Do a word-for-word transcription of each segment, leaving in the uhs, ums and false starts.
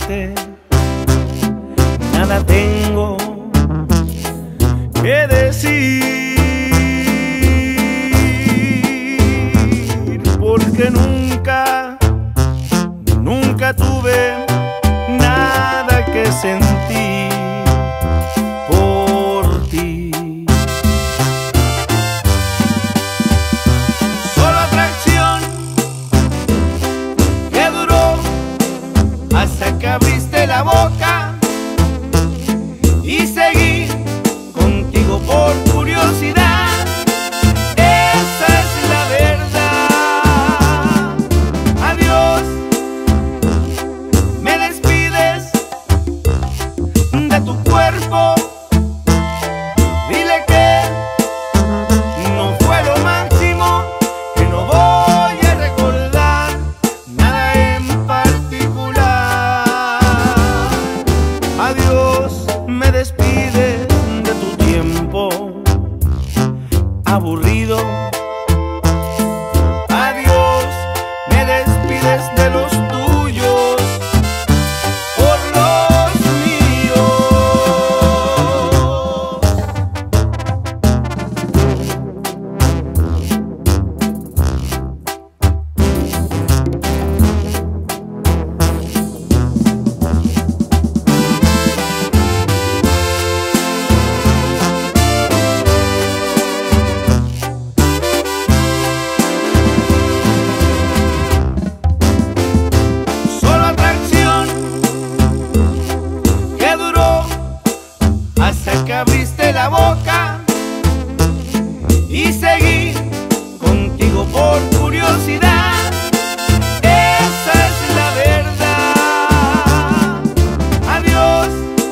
dejarte, nada tengo que decir, porque nunca, nunca tuve nada que sentir por ti. Solo atracción que duró hasta que abriste la boca y seguí contigo por curiosidad. Esa es la verdad. Adiós, me despides de tu cuerpo. Dile que no fue lo máximo, que no voy a recordar nada en particular. Adiós, me despides de tu tiempo aburrido. Adiós, me despides de los tuyos por los míos. Solo atracción que duró hasta que abriste la boca y seguí contigo por curiosidad. Esa es la verdad. Adiós,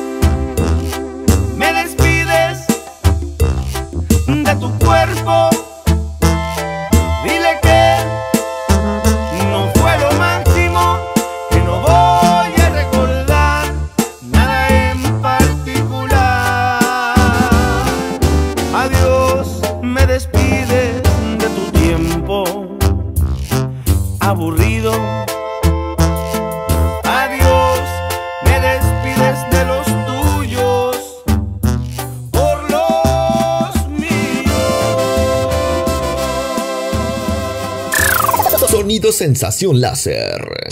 me despides de tu cuerpo. Dile que no fue lo máximo, que no voy a recordar nada en particular. Adiós, me despides de tu tiempo aburrido. Adiós, me despides de los tuyos por los míos. Sonido Sensación Láser.